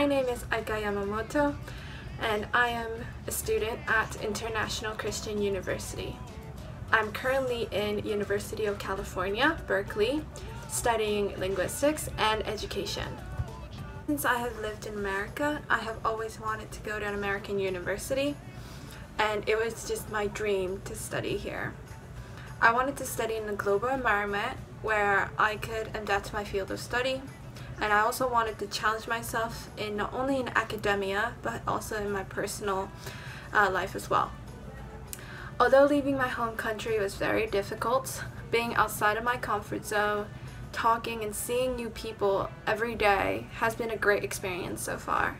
My name is Aika Yamamoto, and I am a student at International Christian University. I'm currently in University of California, Berkeley, studying linguistics and education. Since I have lived in America, I have always wanted to go to an American university, and it was just my dream to study here. I wanted to study in a global environment where I could adapt my field of study, and I also wanted to challenge myself in not only in academia but also in my personal life as well. Although leaving my home country was very difficult, being outside of my comfort zone, talking and seeing new people every day has been a great experience so far.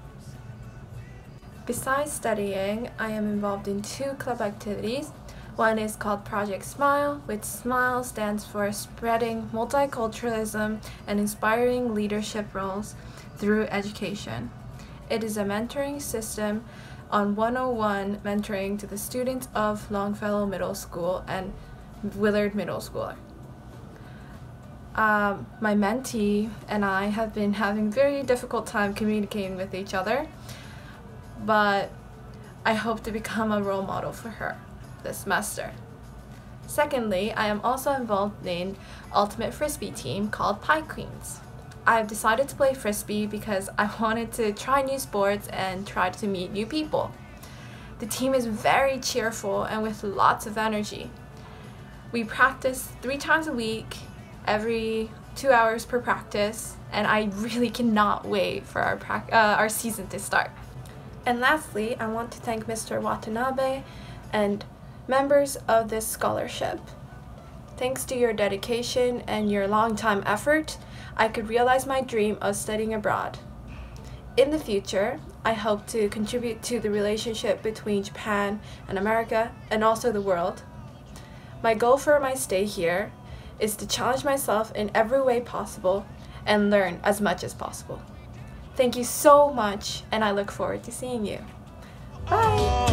Besides studying, I am involved in 2 club activities. One is called Project Smile, which SMILE stands for Spreading Multiculturalism and Inspiring Leadership Roles Through Education. It is a mentoring system on 101 mentoring to the students of Longfellow Middle School and Willard Middle School. My mentee and I have been having very difficult time communicating with each other, but I hope to become a role model for her this semester. Secondly, I am also involved in Ultimate Frisbee team called Pie Queens. I have decided to play Frisbee because I wanted to try new sports and try to meet new people. The team is very cheerful and with lots of energy. We practice 3 times a week, every 2 hours per practice, and I really cannot wait for our season to start. And lastly, I want to thank Mr. Watanabe and members of this scholarship. Thanks to your dedication and your long-time effort, I could realize my dream of studying abroad. In the future, I hope to contribute to the relationship between Japan and America and also the world. My goal for my stay here is to challenge myself in every way possible and learn as much as possible. Thank you so much, and I look forward to seeing you. Bye!